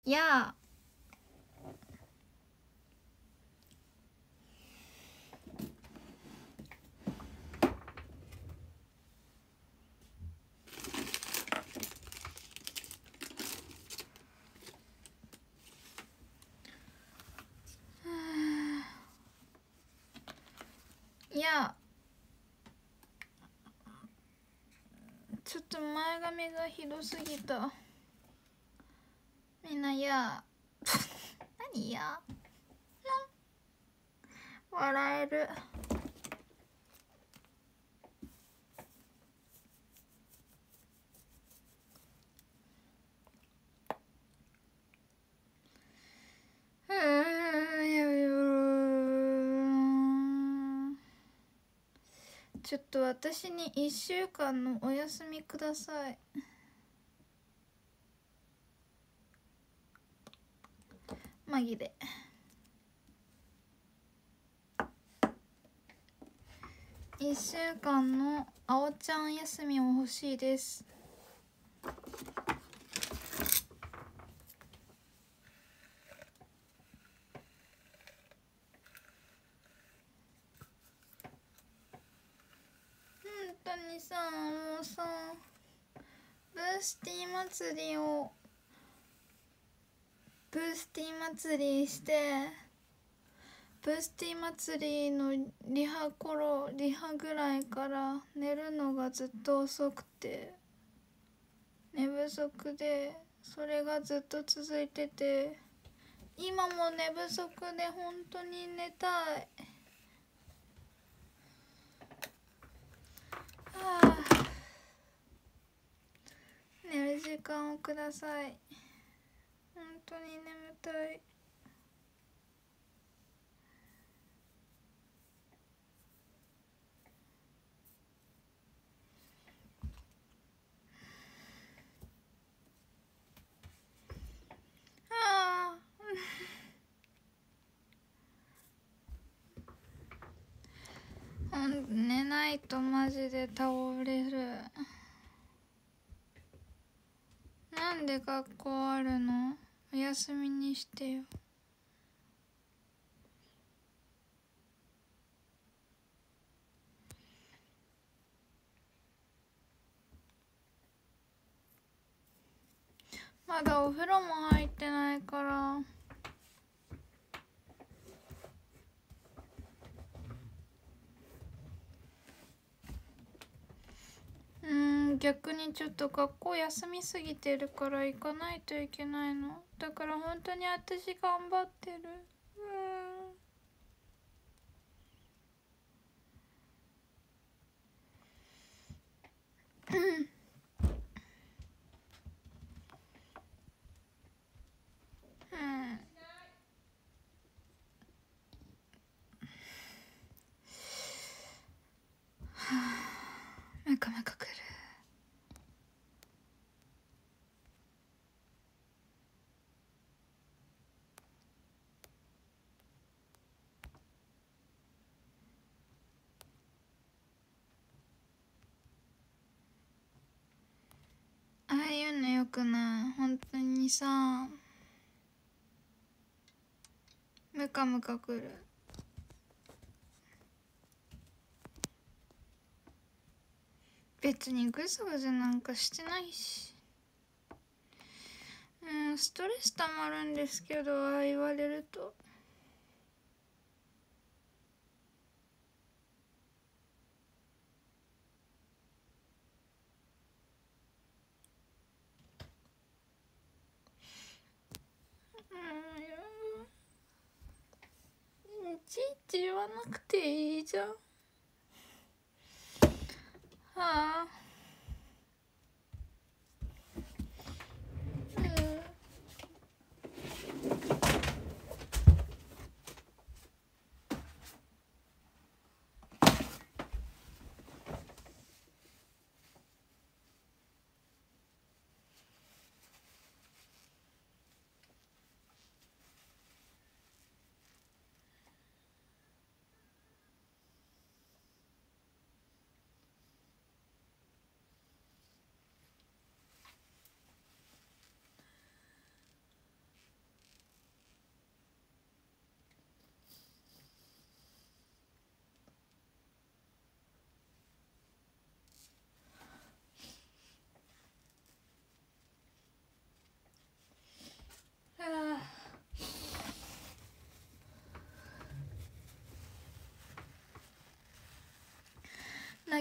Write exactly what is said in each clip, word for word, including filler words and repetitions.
やいやちょっと前髪がひどすぎた。みんなや何や笑える。うーんやちょっと私にいっしゅうかんのお休みください。マギでいっしゅうかんのあおちゃん休みも欲しいです。本当にさ、もうさ、ブースティー祭りをブースティー祭りしてブースティー祭りのリハ頃リハぐらいから寝るのがずっと遅くて寝不足で、それがずっと続いてて、今も寝不足で本当に寝たい。はあ、寝る時間をください。本当に眠たい。ああ寝ないとマジで倒れる。なんで学校あるの？お休みにしてよ。まだお風呂も入ってないから。うーん逆にちょっと学校休みすぎてるから行かないといけないの。だから本当に私頑張ってる。うーんうんムカムカくる。ああいうのよくない。本当にさムカムカくる。別にグズグズなんかしてないし。うんストレスたまるんですけど、ああ言われると。うんいちいち言わなくていいじゃん。はあうん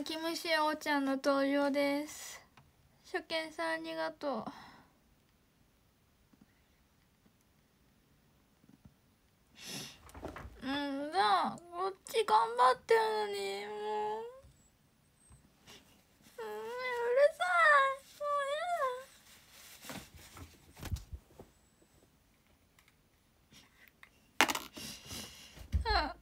キムシおちゃんの登場です。初見さんありがとう。うんだ、こっち頑張ってるのにもう、うん、うるさい、もうやだ。うん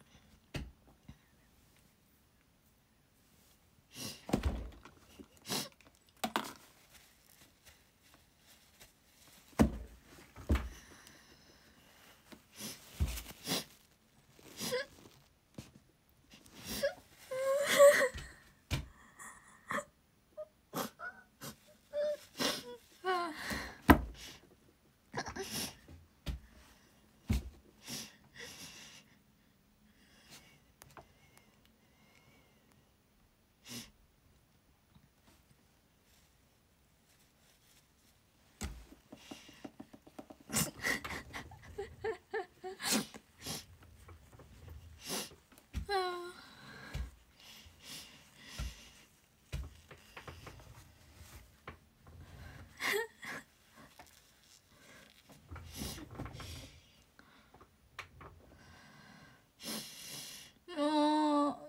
もう、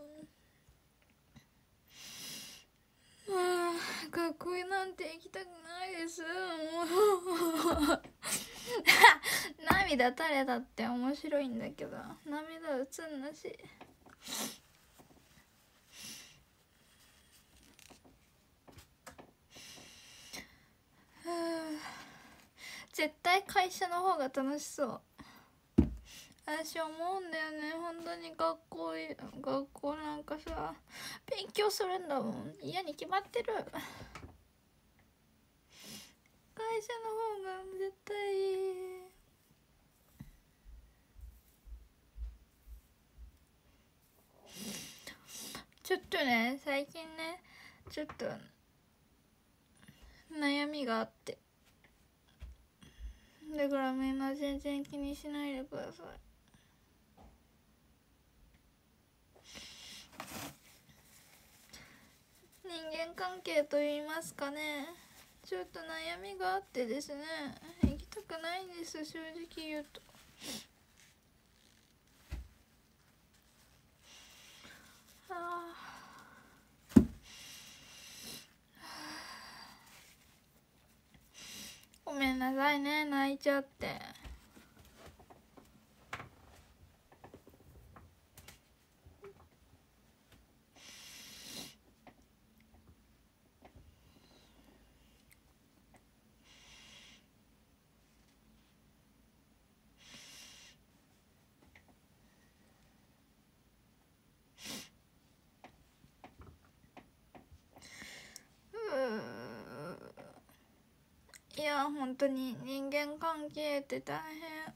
あー学校なんて行きたくないです。もう涙垂れたって面白いんだけど、涙映んなし。絶対会社の方が楽しそう。私思うんだよね、本当に学校学校なんかさ、勉強するんだもん、嫌に決まってる。会社の方が絶対いい。ちょっとね、最近ね、ちょっと悩みがあって、だからみんな全然気にしないでください。人間関係と言いますかね、ちょっと悩みがあってですね、行きたくないんです、正直言うと。はあ、ごめんなさいね、泣いちゃって。いや本当に人間関係って大変。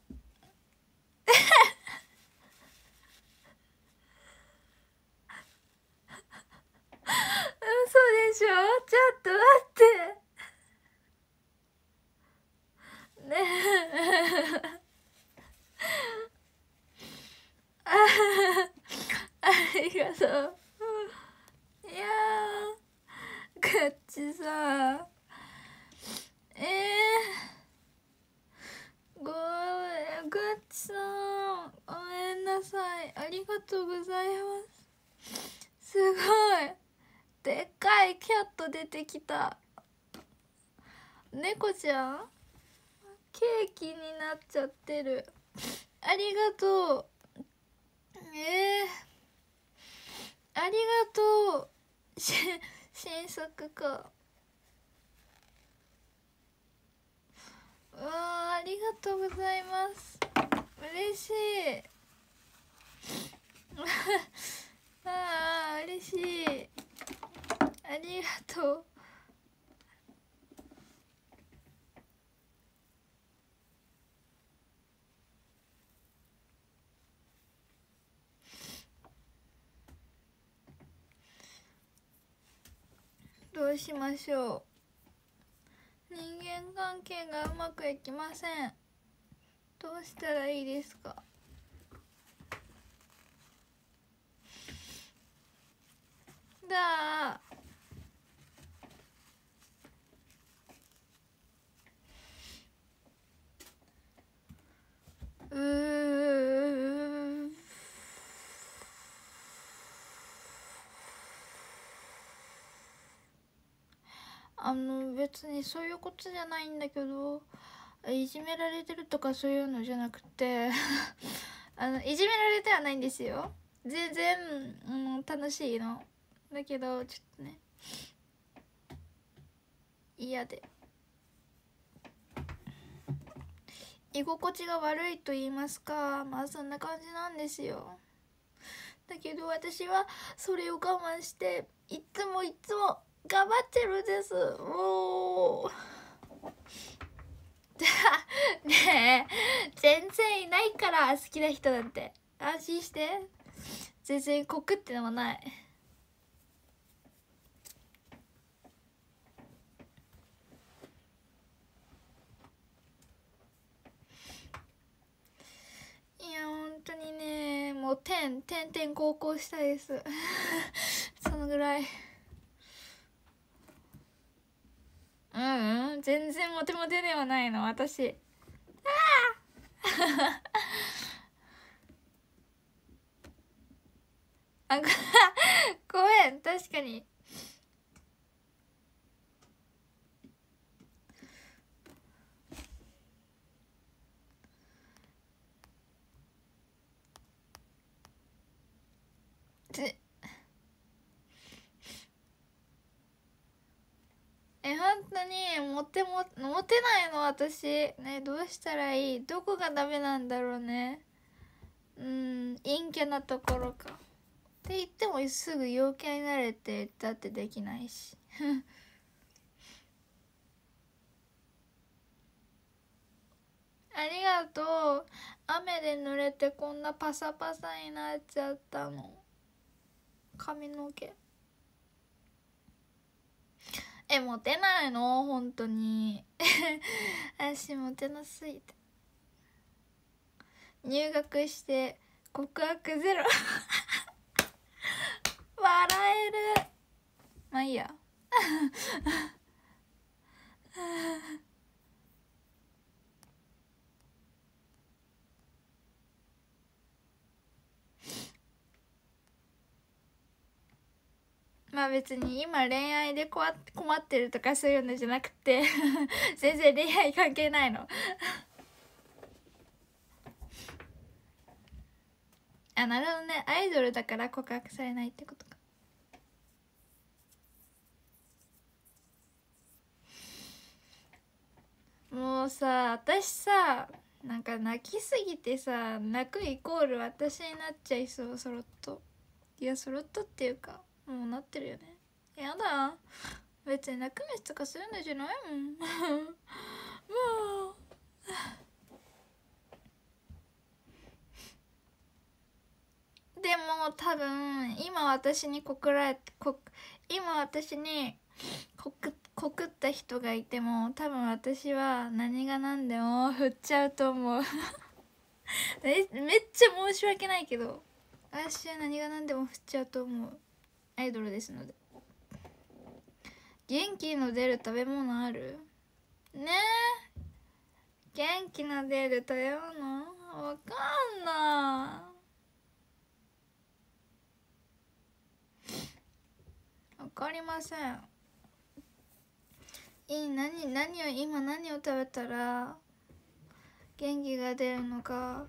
嘘でしょ、ちょっと待ってねえあありがとう。いやー、こっちさ、えー、ごめん、こっちさん、ごめんなさい、ありがとうございます。すごい、でっかいキャット出てきた。猫ちゃんケーキになっちゃってる。ありがとう。えー、ありがとう。し新作か。うわー、ありがとうございます、嬉しいあー嬉しい、ありがとう。どうしましょう。人間関係がうまくいきません。どうしたらいいですか。 だ。うーあの別にそういうことじゃないんだけど、いじめられてるとかそういうのじゃなくてあのいじめられてはないんですよ、全然、うん、楽しいのだけどちょっとね嫌で居心地が悪いと言いますか、まあそんな感じなんですよ。だけど私はそれを我慢していつもいつも頑張ってるんです。もうねえ、全然いないから好きな人なんて安心して、全然告ってのもない。いや本当にね、もう点点点高校したいですそのぐらい。うんうん、全然モテモテではないの私。ああごごめん、確かにつえ本当にモテもモテないの私ね。どうしたらいい、どこがダメなんだろうね。うん、陰キャなところかって言ってもすぐ陽キャになれってだってできないしありがとう。雨で濡れてこんなパサパサになっちゃったの、髪の毛。え、モテないの本当に私モテなすぎて。入学して告白ゼロ笑える。まあいいやまあ別に今恋愛で困ってるとかそういうのじゃなくて全然恋愛関係ないのあ、なるほどね、アイドルだから告白されないってことか。もうさ、私さ、なんか泣きすぎてさ、泣くイコール私になっちゃいそう、そろっと。いや、そろっとっていうかもうなってるよね。やだ、別に泣く飯とかそういうのじゃないもんもうでも多分今私に告られ告今私に告告った人がいても多分私は何が何でも振っちゃうと思うめめっちゃ申し訳ないけど私は何が何でも振っちゃうと思う。アイドルですので。元気の出る食べ物あるねえ、元気の出る食べ物わかんないわかりません。いい、何何を今何を食べたら元気が出るのか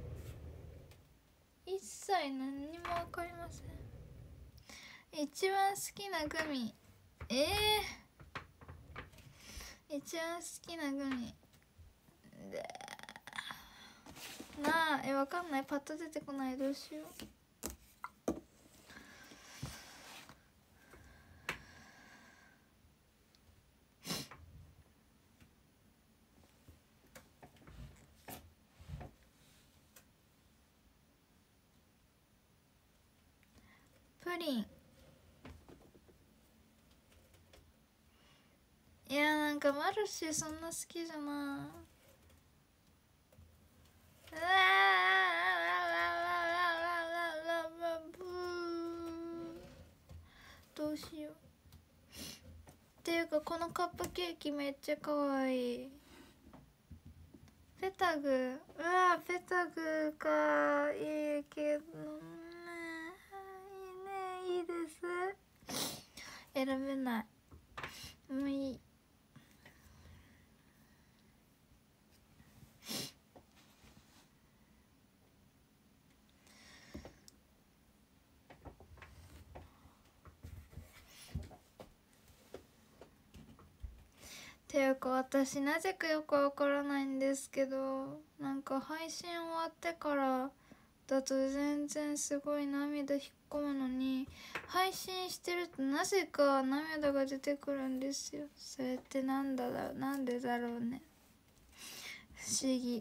一切何にもわかりません。一番好きなグミ、ええー、一番好きなグミでなあ、え、わかんない、パッと出てこない、どうしよう。プリン、いやなんかマルシェそんな好きじゃない。うわどていうかこのカップケーキめっちゃかわいい。ペタグ、うわペタグかいいけどね、いいね、いいです。選べない、もういい。ていうか私なぜかよくわからないんですけど、なんか配信終わってからだと全然すごい涙引っ込むのに、配信してるとなぜか涙が出てくるんですよ。それってなんだろう、なんでだろうね、不思議。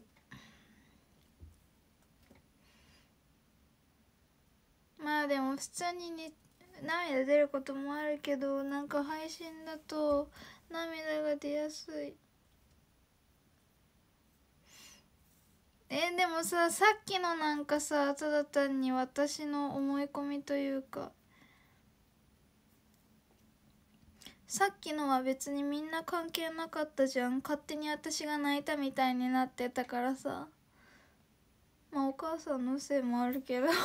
まあでも普通にね涙出ることもあるけど、なんか配信だと涙が出やすい。えー、でもさ、さっきのなんかさ、ただ単に私の思い込みというか、さっきのは別にみんな関係なかったじゃん。勝手に私が泣いたみたいになってたからさ。まあお母さんのせいもあるけどい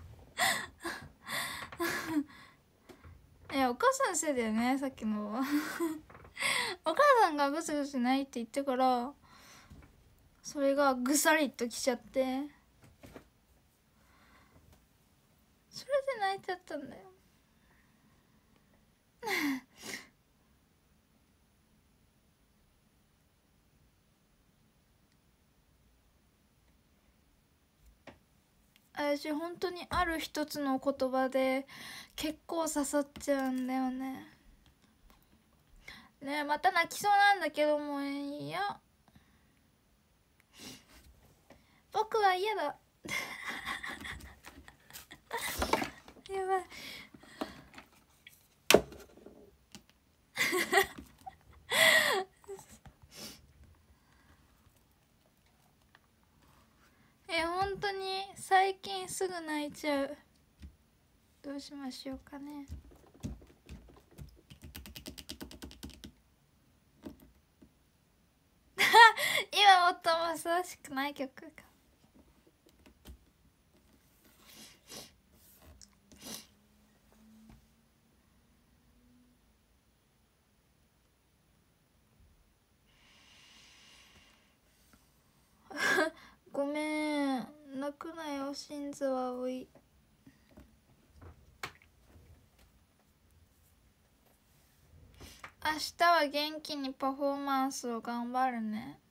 やお母さんのせいだよね、さっきのはお母さんがブスブス泣いて言ってから、それがぐさりっときちゃって、それで泣いちゃったんだよ私本当にある一つの言葉で結構刺さっちゃうんだよね。ねえ、また泣きそうなんだけど、もういや、僕は嫌だやばいえ、本当に最近すぐ泣いちゃう。どうしましょうかね今もっともふさわしくない曲か。ごめん、泣くなよ、心臓は多い。明日は元気にパフォーマンスを頑張るね。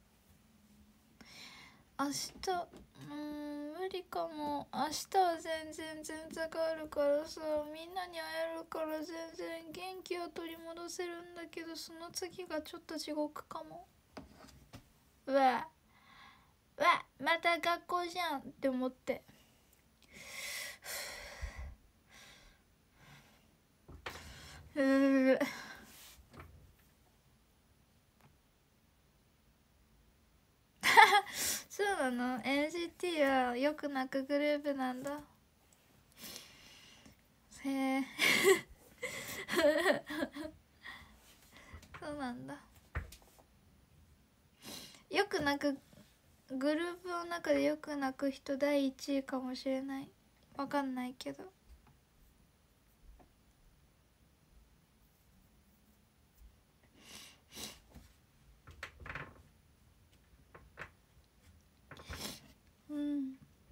明日うーん無理かも。明日は全然前座があるからさ、みんなに会えるから全然元気を取り戻せるんだけど、その次がちょっと地獄かも。うわうわまた学校じゃんって思って、うーそうなの？ エヌジーティー はよく泣くグループなんだ。へえそうなんだ。よく泣くグループの中でよく泣く人だいいちいかもしれない。わかんないけど。うん。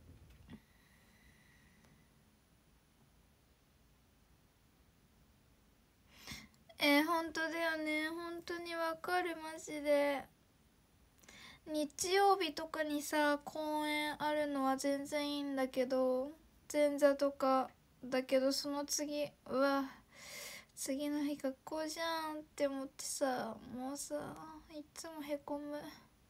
えー、本当だよね。本当にわかる、マジで。日曜日とかにさ、公演あるのは全然いいんだけど、前座とかだけど、その次、うわ次の日学校じゃんって思ってさ、もうさいつもへこむ。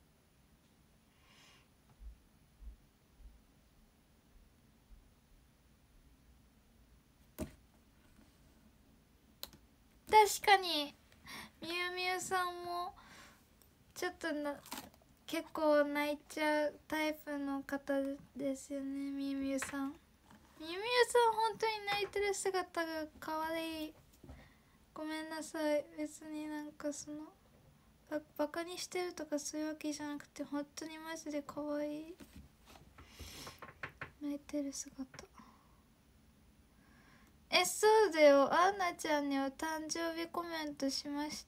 確かにみゆみゆさんもちょっとな結構泣いちゃうタイプの方ですよね。みゆみゆさんみゆみゆさん本当に泣いてる姿が可愛い。 ごめんなさい。別になんかそのババカにしてるとかそういうわけじゃなくて、本当にマジで可愛い泣いてる姿。え、そうだよ、アンナちゃんにお誕生日コメントしました。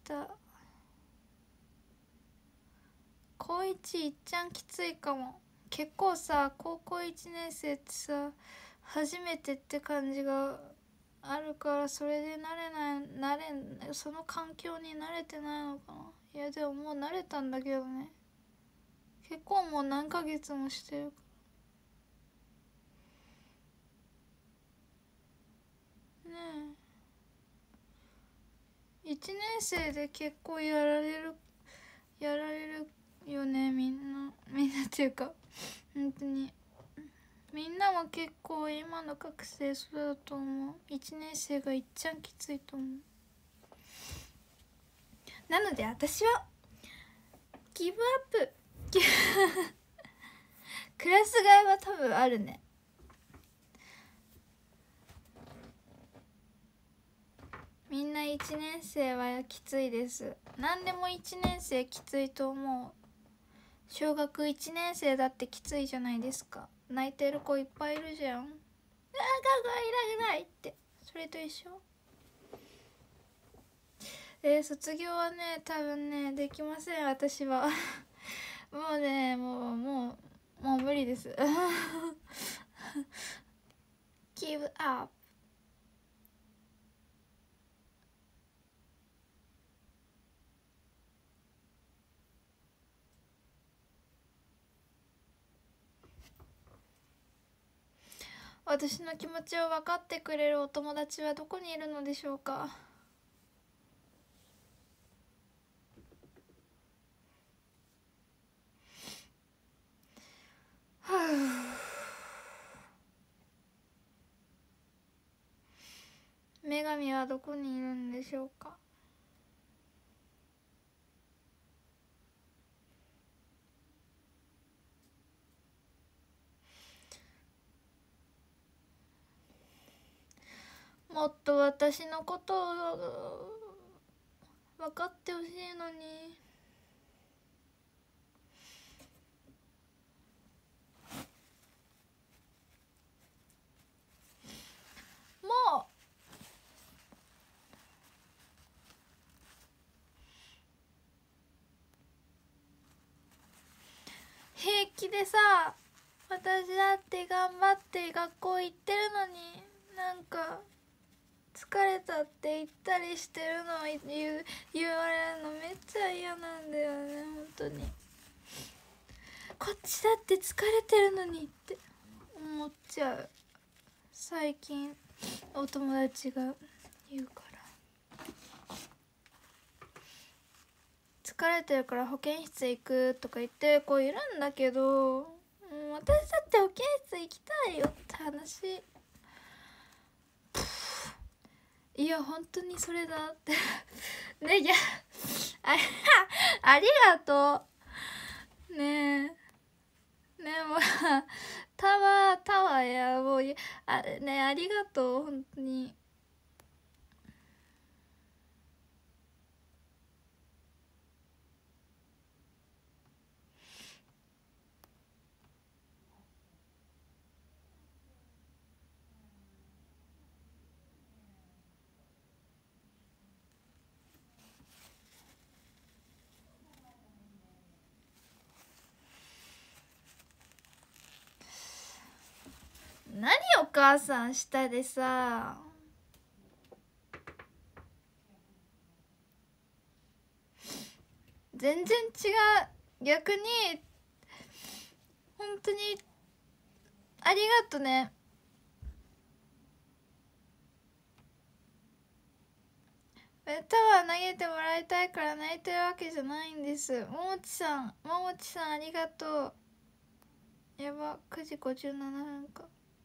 高一いっちゃんきついかも。結構さ、高校いちねん生ってさ初めてって感じがあるから、それで慣れない慣れその環境に慣れてないのかな。いやでももう慣れたんだけどね。結構もう何ヶ月もしてるからねえ。いちねん生で結構やられるやられるよね、みんなみんなっていうか本当にみんなも結構今の学生そうだと思う。いちねん生がいっちゃんきついと思う。なので私はギブアップクラス替えは多分あるね。みんないちねん生はきついです。何でもいちねん生きついと思う。小学いちねん生だってきついじゃないですか。泣いてる子いっぱいいるじゃん。ああ、学校いらないって。それと一緒。えー、卒業はね多分ねできません私はもうねもうもうもう無理ですGive up。 私の気持ちを分かってくれるお友達はどこにいるのでしょうか。はぁ、女神はどこにいるんでしょうか。もっと私のことを分かってほしいのに。もう平気でさ、私だって頑張って学校行ってるのになんか疲れたって言ったりしてるのを言う言われるのめっちゃ嫌なんだよね本当に。こっちだって疲れてるのにって思っちゃう。最近お友達が言うから、疲れてるから保健室行くとか言ってる子いるんだけど、うん、私だって保健室行きたいよって話。いや本当にそれだってね。いやあありがとうねえねえもうタワータワーやもうあねありがとう本当に。何お母さん下でさ、全然違う。逆に本当にありがとね。タワー投げてもらいたいから泣いてるわけじゃないんです。ももちさんももちさんありがとう。やばくじごじゅうななふんか。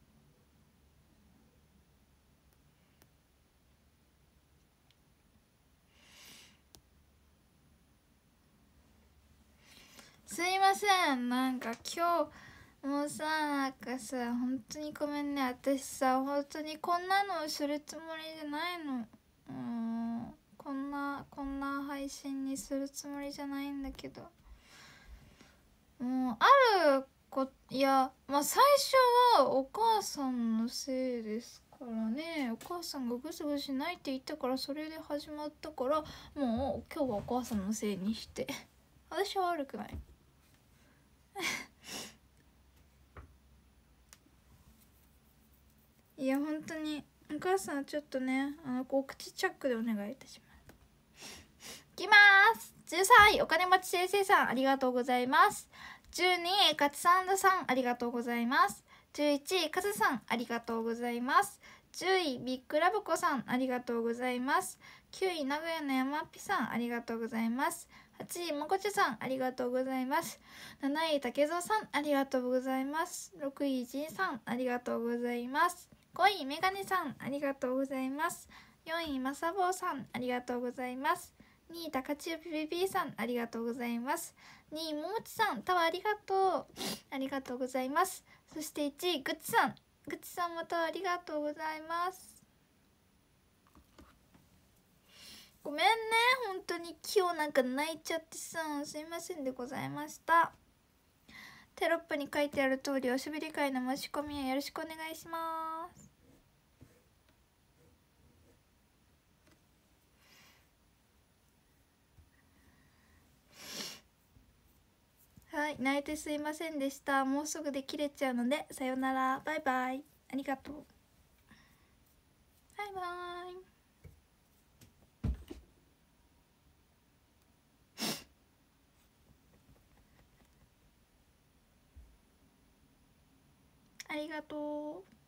すいませんなんか今日もうさなんかさ本当にごめんね。私さ本当にこんなのをするつもりじゃないの。うんこんなこんな配信にするつもりじゃないんだけど、もうあるこいやまあ最初はお母さんのせいですからね。お母さんがぐずぐずしないって言ったから、それで始まったから、もう今日はお母さんのせいにして私は悪くないいや本当にお母さんちょっとね、あのお口チャックでお願いいたします。いきまーす。じゅうさんいお金持ち先生さん、ありがとうございます。じゅうにいカツサンドさん、ありがとうございます。じゅういちいカズさん、ありがとうございます。じゅういビッグラブコさん、ありがとうございます。きゅうい名古屋の山っぴさん、ありがとうございます。はちいもこちゃさん、ありがとうございます。なない竹蔵さん、ありがとうございます。ろくいじいさん、ありがとうございます。ごいメガネさん、ありがとうございます。よんいまさぼうさん、ありがとうございます。にい高千代ピピピさん、ありがとうございます。にいももちさん、タワーありがとう。ありがとうございます。そしていちいグッチさん、グッチさんまたありがとうございます。ごめんね、本当に今日なんか泣いちゃってさ、すいませんでございました。テロップに書いてある通り、おしゃべり会の申し込みはよろしくお願いします。はい、泣いてすいませんでした。もうすぐで切れちゃうので、さよなら、バイバイ、ありがとう、バイバイ。ありがとう。